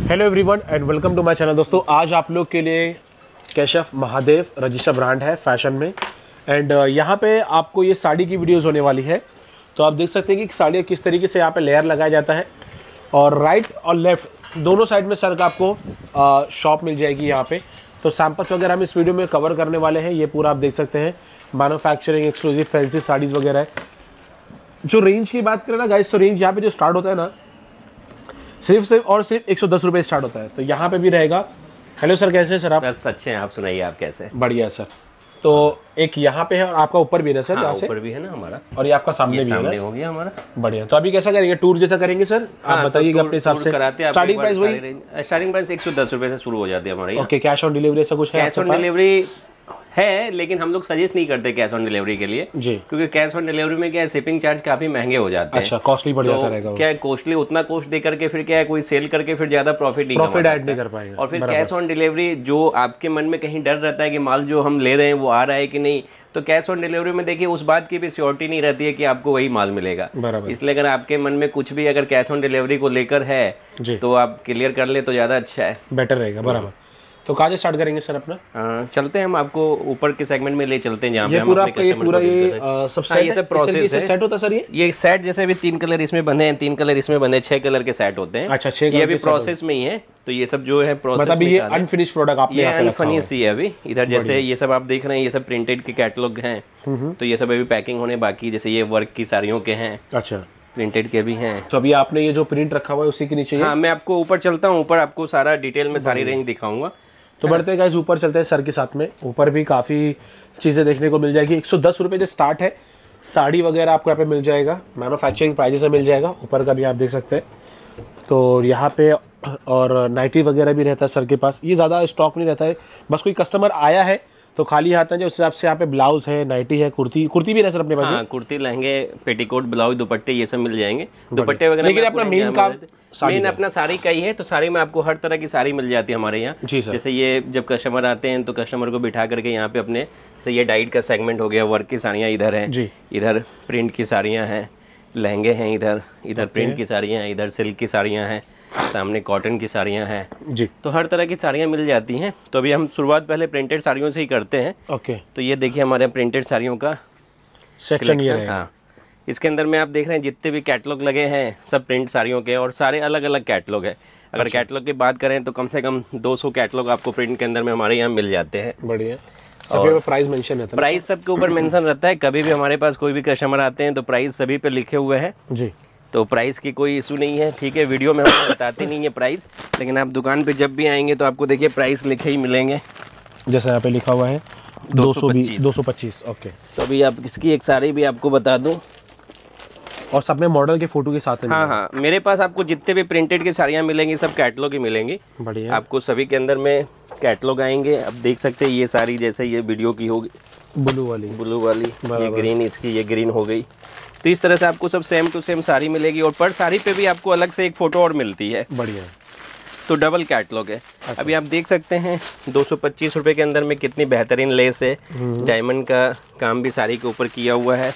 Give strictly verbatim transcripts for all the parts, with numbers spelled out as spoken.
Hello everyone and welcome to my channel. दोस्तों आज आप लोग के लिए कैशफ महादेव रजिस्टर ब्रांड है फैशन में एंड यहाँ पे आपको ये साड़ी की वीडियोस होने वाली है। तो आप देख सकते हैं कि साड़ी किस तरीके से यहाँ पे लेयर लगाया जाता है और राइट और लेफ्ट दोनों साइड में सर का आपको शॉप मिल जाएगी यहाँ पे। तो सैम्पल्स वगैरह हम इस वीडियो में कवर करने वाले हैं। ये पूरा आप देख सकते हैं मैन्युफैक्चरिंग एक्सक्लूसिव फैंसी साड़ीज़ वगैरह है। जो रेंज की बात करें ना गाइस, तो रेंज यहाँ पे जो स्टार्ट होता है ना सिर्फ सिर्फ और सिर्फ एक सौ दस रुपये स्टार्ट होता है। तो यहाँ पे भी रहेगा। हेलो सर, कैसे हैं सर आप? बस अच्छे हैं, आप सुनाइए, आप कैसे? बढ़िया सर। तो एक यहाँ पे है और आपका ऊपर भी है ना सर? हाँ, यहाँ से ऊपर भी है ना हमारा और ये आपका सामने ये भी सामने है ना? हो गया हमारा। बढ़िया। तो अभी कैसा करेंगे, टूर जैसा करेंगे सर? हाँ, आप बताइएगा तो अपने हिसाब से। स्टार्टिंग प्राइस वही स्टार्टिंग प्राइस एक सौ दस रुपये से शुरू हो जाती है हमारी। ओके, कैश ऑन डिलीवरी ऐसा कुछ है? कैश ऑन डिलीवरी है, लेकिन हम लोग सजेस्ट नहीं करते कैश ऑन डिलीवरी के लिए जी, क्योंकि कैश ऑन डिलीवरी में क्या है, शिपिंग चार्ज काफी महंगे हो जाते हैं। अच्छा, कॉस्टली बढ़ जाता रहेगा। क्या है, कॉस्टली उतना कॉस्ट दे करके फिर क्या है, कोई सेल करके फिर ज्यादा प्रॉफिट नहीं प्रॉफिट ऐड नहीं कर पाएगा। और फिर कैश ऑन डिलीवरी जो आपके मन में कहीं डर रहता है कि माल जो हम ले रहे हैं वो आ रहा है कि नहीं, तो कैश ऑन डिलीवरी में देखिए उस बात की भी श्योरिटी नहीं रहती है कि आपको वही माल मिलेगा। इसलिए अगर आपके मन में कुछ भी अगर कैश ऑन डिलीवरी को लेकर है तो आप क्लियर कर ले तो ज्यादा अच्छा है, बेटर रहेगा। बराबर। तो कहाँ से स्टार्ट करेंगे सर अपना? आ, चलते हैं हम आपको ऊपर के सेगमेंट में ले चलते हैं जहाँ पे ये हम पूरा अपने ये पूरा ये सब सेट ये सब प्रोसेस है। सेट होता है सर? ये ये सेट जैसे अभी तीन कलर इसमें बंधे हैं, तीन कलर इसमें बंधे, छह कलर के सेट होते हैं। अच्छा, छह ये अभी प्रोसेस में ही है। तो ये सब जो है प्रोसेस मतलब ये अनफिनिश प्रोडक्ट आपने ये अनफिनिश ही है अभी। इधर जैसे ये सब आप देख रहे हैं, ये सब प्रिंटेड के कैटलॉग हैं। तो ये सब अभी पैकिंग होने बाकी, जैसे ये वर्क की साड़ियों के हैं। अच्छा, प्रिंटेड के भी हैं। तो अभी आपने ये जो प्रिंट रखा हुआ है उसी के नीचे? हाँ, मैं आपको ऊपर चलता हूँ, ऊपर आपको सारा डिटेल में सारी रेंज दिखाऊंगा। तो बढ़ते हैं गाइस, ऊपर चलते हैं सर के साथ में। ऊपर भी काफ़ी चीज़ें देखने को मिल जाएगी। एक सौ दस रुपये से स्टार्ट है। साड़ी वगैरह आपको यहाँ पे मिल जाएगा, मैन्युफैक्चरिंग प्राइजेस में मिल जाएगा। ऊपर का भी आप देख सकते हैं। तो यहाँ पे और नाइटी वगैरह भी रहता है सर के पास। ये ज़्यादा स्टॉक नहीं रहता है, बस कोई कस्टमर आया है तो खाली हाथ है जो उस हिसाब से यहाँ पे ब्लाउज है, नाइटी है, कुर्ती कुर्ती भी है सर अपने पास? हाँ, कुर्ती, लहंगे, पेटीकोट, ब्लाउज, दुपट्टे ये सब मिल जाएंगे। दुपट्टे वगैरह लेकिन अपना मेन काम मेन अपना साड़ी का ही है। तो साड़ी में आपको हर तरह की साड़ी मिल जाती है हमारे यहाँ। जैसे ये जब कस्टमर आते हैं तो कस्टमर को बिठा करके यहाँ पे अपने, जैसे ये डाइट का सेगमेंट हो गया, वर्क की साड़ियाँ इधर है, इधर प्रिंट की साड़ियाँ हैं, लहंगे हैं इधर, इधर प्रिंट की साड़ियाँ हैं, इधर सिल्क की साड़ियाँ हैं, सामने कॉटन की साड़ियाँ हैं जी। तो हर तरह की साड़ियाँ मिल जाती हैं। तो अभी हम शुरुआत पहले प्रिंटेड साड़ियों से ही करते हैं। ओके। तो ये देखिए हमारे प्रिंटेड साड़ियों का सेक्शन ये है। हाँ, इसके अंदर में आप देख रहे हैं जितने भी कैटलॉग लगे हैं सब प्रिंट साड़ियों के, और सारे अलग अलग कैटलॉग है। अगर अच्छा। कैटलॉग की बात करें तो कम से कम दो सौ कैटलॉग आपको प्रिंट के अंदर में हमारे यहाँ मिल जाते हैं। बढ़िया। सभी पे प्राइस मेंशन रहता है? प्राइस सबके ऊपर मेंशन रहता है। कभी भी हमारे पास कोई भी कस्टमर आते हैं तो प्राइस सभी पे लिखे हुए हैं जी। तो प्राइस की कोई इशू नहीं है, ठीक है। वीडियो में हम बताते नहीं है प्राइस, लेकिन आप दुकान पे जब भी आएंगे तो आपको देखिए प्राइस लिखे ही मिलेंगे। जैसा यहाँ पे लिखा हुआ है दो सौ पच्चीस। ओके। तो अभी आप इसकी एक साड़ी भी आपको बता दूं, और सब में मॉडल के फोटो के साथ में? हाँ हाँ, मेरे पास आपको जितने भी प्रिंटेड की साड़ियाँ मिलेंगी सब कैटलॉग ही मिलेंगी। बढ़िया। आपको सभी के अंदर में कैटलॉग आएंगे। अब देख सकते हैं ये साड़ी जैसे ये वीडियो की होगी, ब्लू वाली ब्लू वाली ये ग्रीन, इसकी ये ग्रीन हो गई। तो इस तरह से आपको सब सेम टू सेम साड़ी मिलेगी, और पर साड़ी पे भी आपको अलग से एक फोटो और मिलती है। बढ़िया। तो डबल कैटलॉग है। अच्छा। अभी आप देख सकते हैं दो सौ पच्चीस रुपये के अंदर में कितनी बेहतरीन लेस है, डायमंड का काम भी साड़ी के ऊपर किया हुआ है,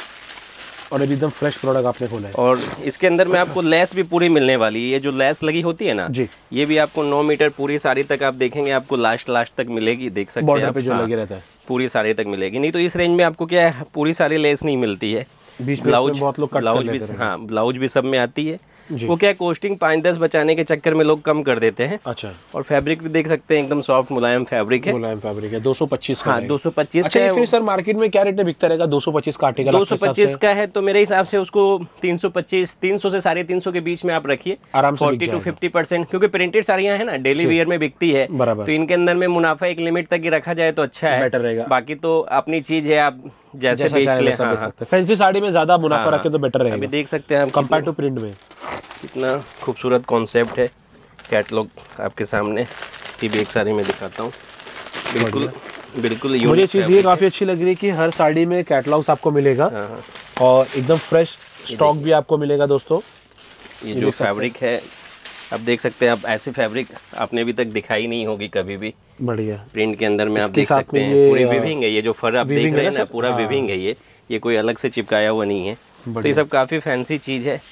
और एकदम फ्रेश प्रोडक्ट आपने खोला है। और इसके अंदर में आपको लेस भी पूरी मिलने वाली है। ये जो लेस लगी होती है ना जी, ये भी आपको नौ मीटर पूरी साड़ी तक आप देखेंगे आपको लास्ट लास्ट तक मिलेगी। देख सकते हैं आप, पे जो लगे रहता है पूरी साड़ी तक मिलेगी। नहीं तो इस रेंज में आपको क्या है, पूरी सारी लेस नहीं मिलती है। ब्लाउज बहुत लोग ब्लाउज भी हाँ ब्लाउज भी सब में आती है। वो क्या कॉस्टिंग पाँच दस बचाने के चक्कर में लोग कम कर देते हैं। अच्छा। और फैब्रिक भी देख सकते हैं एकदम सॉफ्ट मुलायम फैब्रिक है। मुलायम फैब्रिक है। दो सौ पच्चीस का। हाँ, दो सौ पच्चीस अच्छा, का फिर सर मार्केट में क्या रेट में बिकता रहेगा? दो सौ पच्चीस का आर्टिकल दो सौ पच्चीस का है तो मेरे हिसाब से उसको तीन सौ पच्चीस तीन सौ से साढ़े तीन सौ के बीच में आप रखिए, आराम से फोर्टी टू फिफ्टी परसेंट, क्योंकि प्रिंटेड साड़ियाँ है ना डेली वियर में बिकती है। तो इनके अंदर में मुनाफा एक लिमिट तक ही रखा जाए तो अच्छा है, बेटर रहेगा। बाकी तो अपनी चीज है, आप जैसे बेच ले। हाँ, हाँ। फैंसी साड़ी में ज्यादा मुनाफा रखे तो बेटर रहेगा। अभी देख सकते हैं कंपेयर टू प्रिंट में कितना खूबसूरत कॉन्सेप्ट है। कैटलॉग आपके सामने, इसकी भी एक साड़ी में दिखाता हूँ। बिल्कुल बिल्कुल मुझे चीज़ ये काफ़ी अच्छी लग रही है कि हर साड़ी में कैटलॉग्स आपको मिलेगा और एकदम फ्रेश स्टॉक भी आपको मिलेगा। दोस्तों ये जो फैब्रिक है आप देख सकते हैं, आप ऐसी फैब्रिक आपने अभी तक दिखाई नहीं होगी कभी भी। बढ़िया। प्रिंट के अंदर में आप देख सकते हैं पूरी विविंग है। ये जो फर आप देख रहे हैं ना, पूरा विविंग है। ये ये कोई अलग से चिपकाया हुआ नहीं है। तो ये सब काफ़ी फैंसी चीज़ है।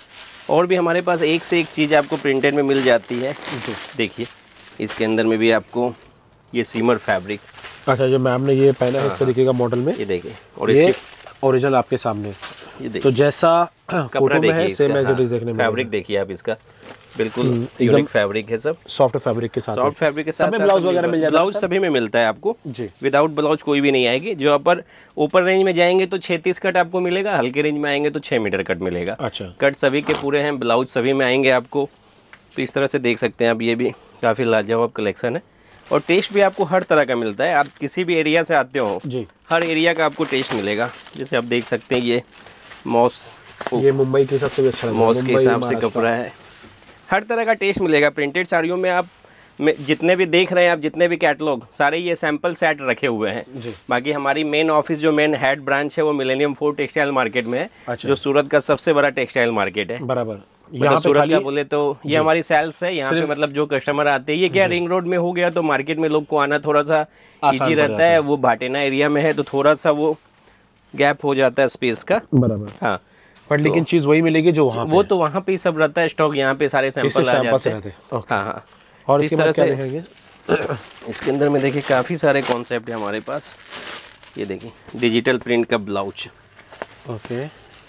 और भी हमारे पास एक से एक चीज़ आपको प्रिंटेड में मिल जाती है। देखिए इसके अंदर में भी आपको ये सीमर फैब्रिक। अच्छा, जो मैम ने ये पहना है इस तरीके का मॉडल में, ये देखिए, और इसके ओरिजिनल आपके सामने ये देखिए, तो जैसा कपड़ा देखिए, सेम एज इट इज देखने में। फैब्रिक देखिए आप इसका, बिल्कुल यूनिक फैब्रिक है, सब सॉफ्ट फैब्रिक के साथ, सॉफ्ट फैब्रिक के साथ ब्लाउज वगैरह मिल जाता है। ब्लाउज सभी में मिलता है आपको जी, विदाउट ब्लाउज कोई भी नहीं आएगी। जो ऊपर ऊपर रेंज में जाएंगे तो छत्तीस कट आपको मिलेगा, हल्के रेंज में आएंगे तो छह मीटर कट मिलेगा। अच्छा, कट सभी के पूरे हैं, ब्लाउज सभी में आएंगे आपको। तो इस तरह से देख सकते हैं आप, ये भी काफ़ी लाजवाब कलेक्शन है और टेस्ट भी आपको हर तरह का मिलता है। आप किसी भी एरिया से आते हो जी, हर एरिया का आपको टेस्ट मिलेगा। जैसे आप देख सकते हैं ये मॉस, ये मुंबई के हिसाब से भी अच्छा, मॉस के हिसाब से कपड़ा है, हर तरह का टेस्ट मिलेगा। प्रिंटेड साड़ियों में आप में जितने भी देख रहे हैं आप, जितने भी कैटलॉग, सारे ये सैंपल सेट रखे हुए हैं जी। बाकी हमारी मेन ऑफिस, जो मेन हेड ब्रांच है, वो मिलेनियम फोर टेक्सटाइल मार्केट में है। अच्छा। जो सूरत का सबसे बड़ा टेक्सटाइल मार्केट है। बराबर, यहाँ सूरत का बोले तो ये हमारी सेल्स है यहाँ पे, मतलब जो कस्टमर आते हैं, ये क्या रिंग रोड में हो गया तो मार्केट में लोग को आना थोड़ा सा इजी रहता है। वो भाटेना एरिया में है तो थोड़ा सा वो गैप हो जाता है स्पेस का। बराबर, हाँ, बट लेकिन चीज वही मिलेगी जो वहाँ वो तो वहाँ पे सब रहता है स्टॉक, यहाँ पे सारे सैंपल आ जाते हैं। हाँ हाँ, और इस तरह से इसके अंदर में देखिए काफ़ी सारे कॉन्सेप्ट है हमारे पास। ये देखिए डिजिटल प्रिंट का ब्लाउज, ओके,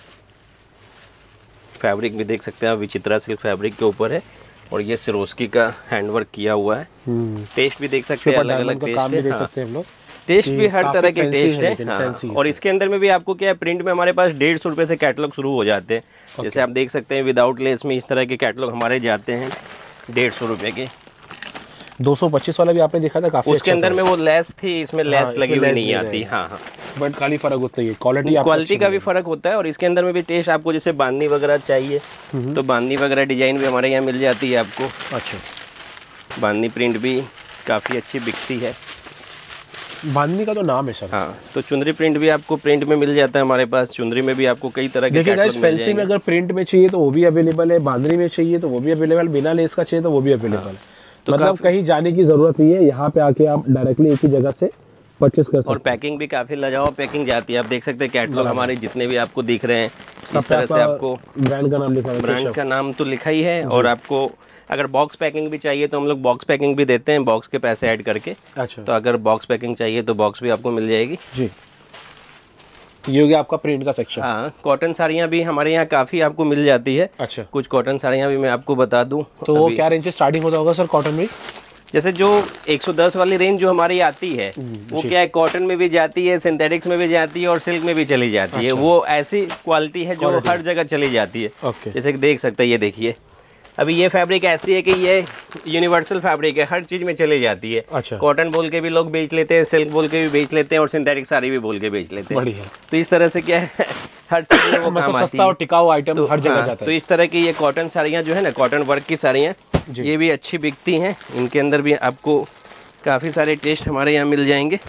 फैब्रिक भी देख सकते हैं आप, विचित्रा सिल्क फैब्रिक के ऊपर है और ये सिरोस्की का हैंडवर्क किया हुआ है। टेस्ट भी देख सकते हैं, अलग अलग टेस्ट है, देख सकते हैं हम लोग, टेस्ट भी हर तरह के टेस्ट है, है हाँ। और इसके अंदर में भी आपको क्या है, प्रिंट में हमारे पास डेढ़ सौ रुपये से कैटलॉग शुरू हो जाते हैं। जैसे आप देख सकते हैं विदाउट लेस में इस तरह के कैटलॉग हमारे जाते हैं डेढ़ सौ रुपये के। दो सौ पच्चीस वाला भी आपने देखा था, काफी उसके अंदर में वो लेस थी, इसमें लेस लगी हुई नहीं आती। हाँ हाँ, बट खाली फर्क होता है, क्वालिटी क्वालिटी का भी फर्क होता है। और इसके अंदर में भी टेस्ट, आपको जैसे बांधनी वगैरह चाहिए तो बांधनी वगैरह डिजाइन भी हमारे यहाँ मिल जाती है आपको। अच्छा, बांधनी प्रिंट भी काफ़ी अच्छी बिकती है। बांधनी का तो नाम है सर। हाँ, तो चुंदरी प्रिंट भी आपको प्रिंट में मिल जाता है हमारे पास। चुंदरी में भी आपको कई तरह के देखिए गाइस, फैंसी में अगर प्रिंट में चाहिए तो वो भी अवेलेबल है, बांधनी में चाहिए तो वो भी अवेलेबल, बिना लेस का चाहिए तो वो भी अवेलेबल है। तो मतलब कहीं जाने की जरूरत नहीं है, यहाँ पे आके आप डायरेक्टली एक ही जगह से परचेस कर सकते हैं। और पैकिंग भी काफी लाजवाब पैकिंग जाती है। आप देख सकते हैं कैटलॉग हमारे जितने भी आपको दिख रहे हैं, इस तरह से आपको ब्रांड का नाम लिखा है, ब्रांड का नाम तो लिखा ही है। और आपको अगर बॉक्स पैकिंग भी चाहिए तो हम लोग बॉक्स पैकिंग भी देते हैं, बॉक्स के पैसे ऐड करके। अच्छा, तो अगर बॉक्स पैकिंग चाहिए तो बॉक्स भी आपको मिल जाएगी जी। ये हो गया आपका प्रिंट का सेक्शन। हाँ, कॉटन साड़ियाँ भी हमारे यहाँ काफ़ी आपको मिल जाती है। अच्छा, कुछ कॉटन साड़ियाँ भी मैं आपको बता दूँ तो वो क्या रेंज से स्टार्टिंग होता होगा सर कॉटन में? जैसे जो एक सौ दस वाली रेंज जो हमारी आती है वो क्या है, कॉटन में भी जाती है, सिंथेटिक्स में भी जाती है और सिल्क में भी चली जाती है। अच्छा। वो ऐसी क्वालिटी है जो हर जगह चली जाती है। ओके। जैसे कि देख सकते हैं, ये देखिए अभी ये फैब्रिक ऐसी है कि ये यूनिवर्सल फैब्रिक है, हर चीज में चली जाती है। अच्छा। कॉटन बोल के भी लोग बेच लेते हैं, सिल्क बोल के भी बेच लेते हैं और सिंथेटिक साड़ी भी बोल के बेच लेते हैं। बढ़िया। तो इस तरह से क्या है, हर चीज में वो काम आती है, सस्ता और टिकाऊ आइटम तो, हर जगह हाँ, जाता है। तो इस तरह की ये कॉटन साड़ियाँ जो है ना, कॉटन वर्क की साड़ियाँ, ये भी अच्छी बिकती हैं। इनके अंदर भी आपको काफ़ी सारे टेस्ट हमारे यहाँ मिल जाएंगे।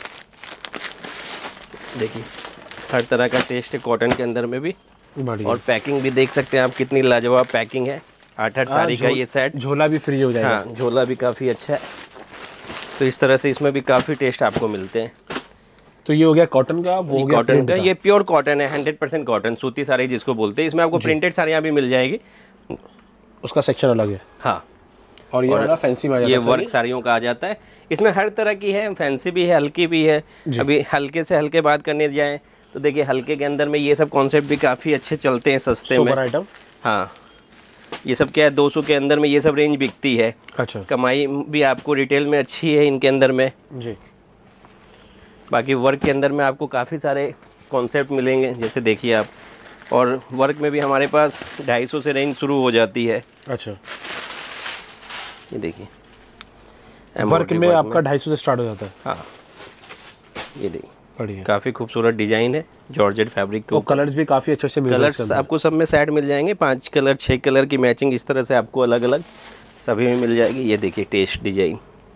देखिए हर तरह का टेस्ट है कॉटन के अंदर में भी। और पैकिंग भी देख सकते हैं आप, कितनी लाजवाब पैकिंग है। आठ आठ साड़ी का ये सेट, झोला भी फ्री हो जाएगा। हाँ, झोला भी काफ़ी अच्छा है। तो इस तरह से इसमें भी काफ़ी टेस्ट आपको मिलते हैं। तो ये हो गया कॉटन का, वो हो गया कॉटन का। ये प्योर कॉटन है, हंड्रेड परसेंट कॉटन, सूती साड़ी जिसको बोलते हैं। इसमें आपको प्रिंटेड साड़ियाँ भी मिल जाएगी, उसका सेक्शन अलग है। हाँ, और ये वाला फैंसी में आ जाता है, ये वर्क साड़ियों का आ जाता है। इसमें हर तरह की है, फैंसी भी है, हल्की भी है। अभी हल्के से हल्के बात करने जाए तो देखिए हल्के के अंदर में ये सब कॉन्सेप्ट भी काफ़ी अच्छे चलते हैं, सस्ते में आइटम। हाँ, ये सब क्या है, दो सौ के अंदर में ये सब रेंज बिकती है। अच्छा। कमाई भी आपको रिटेल में अच्छी है इनके अंदर में जी। बाकी वर्क के अंदर में आपको काफ़ी सारे कॉन्सेप्ट मिलेंगे, जैसे देखिए आप। और वर्क में भी हमारे पास ढाई सौ से रेंज शुरू हो जाती है। अच्छा, ये देखिए वर्क में आपका ढाई सौ से स्टार्ट हो जाता है। हाँ, ये देखिए बढ़िया, काफ़ी खूबसूरत डिजाइन है जॉर्जेट फैब्रिक के। कलर्स भी काफ़ी अच्छे से मिल जाएंगे। कलर्स आपको सब में सेट मिल जाएंगे, पांच कलर छह कलर की मैचिंग इस तरह से आपको अलग अलग सभी में मिल जाएगी। ये देखिए टेस्ट डिजाइन।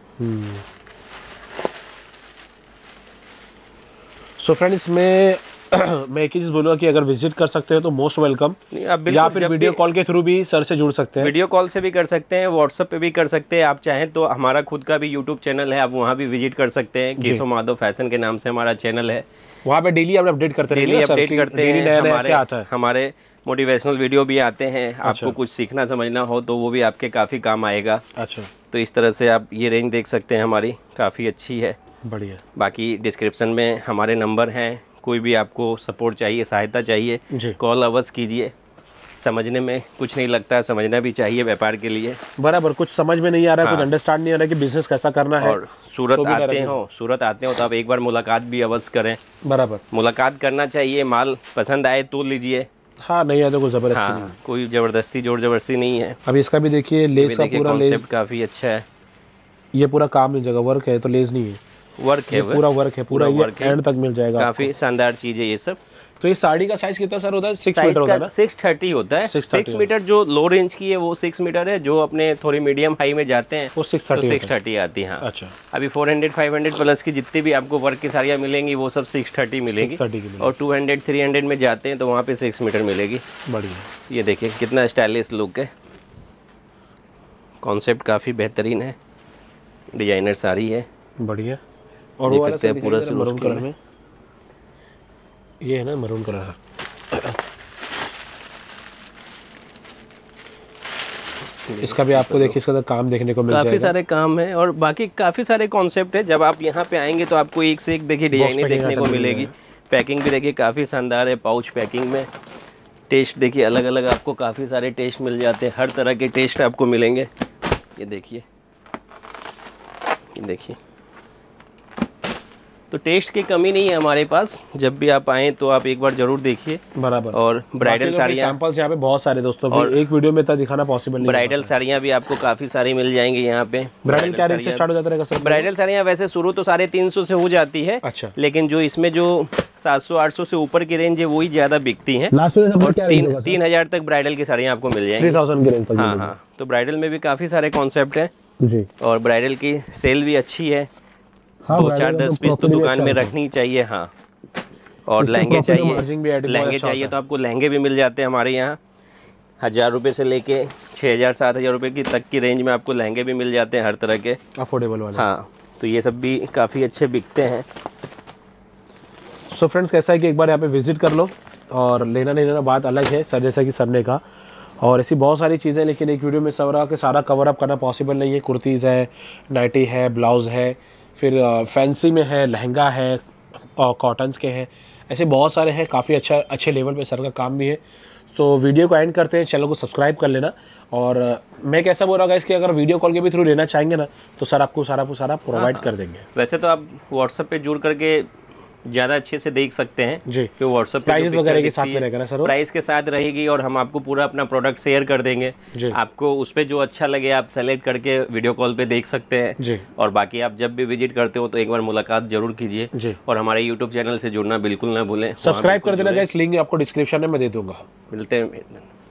सो फ्रेंड्स, इसमें मैं एक ही चीज़ बोलूँगा कि अगर विजिट कर सकते हो तो मोस्ट वेलकम, या फिर वीडियो कॉल के थ्रू भी सर से जुड़ सकते हैं। वीडियो कॉल से भी कर सकते हैं, व्हाट्सएप पे भी कर सकते हैं। आप चाहें तो हमारा खुद का भी यूट्यूब चैनल है, आप वहाँ भी विजिट कर सकते हैं। केशव माधव फैशन के नाम से हमारा चैनल है, वहाँ पे डेली आप अपडेट करते डेली अपडेट करते हैं। हमारे हमारे मोटिवेशनल वीडियो भी आते हैं। अच्छा। आपको कुछ सीखना समझना हो तो वो भी आपके काफ़ी काम आएगा। अच्छा। तो इस तरह से आप ये रेंज देख सकते हैं, हमारी काफ़ी अच्छी है। बढ़िया। बाकी डिस्क्रिप्शन में हमारे नंबर हैं, कोई भी आपको सपोर्ट चाहिए, सहायता चाहिए, कॉल अवश्य कीजिए। समझने में कुछ नहीं लगता है, समझना भी चाहिए व्यापार के लिए। बराबर, कुछ समझ में नहीं आ रहा है। हाँ। कुछ अंडरस्टैंड नहीं आ रहा है कि बिजनेस कैसा करना है। और सूरत तो आते हो सूरत आते हो तो आप एक बार मुलाकात भी अवश्य करें। बराबर, मुलाकात करना चाहिए। माल पसंद आए तो लीजिए। हाँ, नहीं आए तो कोई जबरदस्ती हाँ, नहीं। कोई जबरदस्ती जोर जबरदस्ती नहीं है। अभी इसका भी देखिए, लेस का पूरा कॉन्सेप्ट काफी अच्छा है। ये पूरा काम नहीं, जगह वर्क है तो लेस नहीं है, वर्क है, पूरा वर्क है, पूरा वर्क एंड तक मिल जाएगा। काफी शानदार चीज है ये सब। तो ये साड़ी का साइज कितना सर होता है? सिक्स मीटर होता है ना? सिक्स थर्टी होता है। सिक्स मीटर जो लो रेंज की है वो सिक्स मीटर है, जो अपने थोड़ी मीडियम हाई में जाते हैं वो सिक्स थर्टी सिक्स थर्टी आती है। हाँ। अच्छा। अभी four hundred five hundred plus की जितनी भी आपको वर्क की साड़ियाँ मिलेंगी वो सब सिक्स थर्टी मिलेगी, और टू हंड्रेड थ्री हंड्रेड में जाते हैं तो वहाँ पे सिक्स मीटर मिलेगी। बढ़िया। ये देखिए कितना स्टाइलिश लुक है, कॉन्सेप्ट काफ़ी बेहतरीन है, डिजाइनर साड़ी है। बढ़िया। और वो वाला पूरा मरून कलर में, ये है ना मरून कलर है। इसका भी आपको देखिए, इसका तो काम देखने को मिल जाएगा। काफी सारे काम है और बाकी काफी सारे कॉन्सेप्ट है। जब आप यहाँ पे आएंगे तो आपको एक से एक देखिए डिजाइनिंग देखने को मिलेगी। पैकिंग भी देखिए काफी शानदार है, पाउच पैकिंग में। टेस्ट देखिए अलग अलग, आपको काफी सारे टेस्ट मिल जाते हैं, हर तरह के टेस्ट आपको मिलेंगे। ये देखिए, ये देखिए, तो टेस्ट की कमी नहीं है हमारे पास। जब भी आप आएँ तो आप एक बार जरूर देखिए। बराबर। और ब्राइडल साड़ियाँ, सैंपल्स यहाँ पे बहुत सारे दोस्तों, और एक वीडियो में इतना दिखाना पॉसिबल नहीं। ब्राइडल साड़ियाँ भी आपको काफी सारी मिल जाएंगी यहाँ पे। ब्राइडल क्या रेट से स्टार्ट हो जाता है सर? ब्राइडल साड़ियाँ वैसे शुरू तो साढ़े तीन सौ से हो जाती है। अच्छा। लेकिन जो इसमें जो सात सौ आठ सौ से ऊपर की रेंज है वही ज्यादा बिकती है। और तीन तीन हजार तक ब्राइडल की साड़ियाँ आपको मिल जाएंगी। थ्री थाउजेंड की रेंज। हाँ हाँ, तो ब्राइडल में भी काफी सारे कॉन्सेप्ट है जी। और ब्राइडल की सेल भी अच्छी है। हाँ, दो चार दस पीस तो दुकान में रखनी चाहिए। हाँ, और लहंगे चाहिए, लहंगे चाहिए तो आपको लहंगे भी मिल जाते हैं हमारे यहाँ। हजार रुपए से लेके छः हजार सात हजार रुपये की तक की रेंज में आपको लहंगे भी मिल जाते हैं, हर तरह के अफोर्डेबल वाले। हाँ, तो ये सब भी काफ़ी अच्छे बिकते हैं। सो फ्रेंड्स, कैसा है कि एक बार यहाँ पे विजिट कर लो, और लेना नहीं लेना बात अलग है सर, जैसा कि सर ने कहा। और ऐसी बहुत सारी चीज़ें, लेकिन एक वीडियो में सारा के सारा कवर अप करना पॉसिबल नहीं है। कुर्तीज़ है, नाइटी है, ब्लाउज़ है, फिर फैंसी में है, लहंगा है, और कॉटन्स के हैं, ऐसे बहुत सारे हैं। काफ़ी अच्छा अच्छे लेवल पे सर का काम भी है। तो वीडियो को एंड करते हैं, चैनल को सब्सक्राइब कर लेना। और मैं कैसा बोल रहा हूँ इसके, अगर वीडियो कॉल के भी थ्रू लेना चाहेंगे ना तो सर आपको सारा को सारा प्रोवाइड कर देंगे। वैसे तो आप व्हाट्सएप पे जुड़ करके ज़्यादा अच्छे से देख सकते हैं जी, कि व्हाट्सएप पे प्राइस वगैरह के साथ में रहेगा ना सर? प्राइस के साथ रहेगी, और हम आपको पूरा अपना प्रोडक्ट शेयर कर देंगे। आपको उस पर जो अच्छा लगे आप सेलेक्ट करके वीडियो कॉल पे देख सकते हैं जी। और बाकी आप जब भी विजिट करते हो तो एक बार मुलाकात जरूर कीजिए, और हमारे यूट्यूब चैनल से जुड़ना बिल्कुल ना भूलें। सब्सक्राइब कर देना गाइस, लिंक आपको डिस्क्रिप्शन में मैं दे दूंगा। मिलते हैं।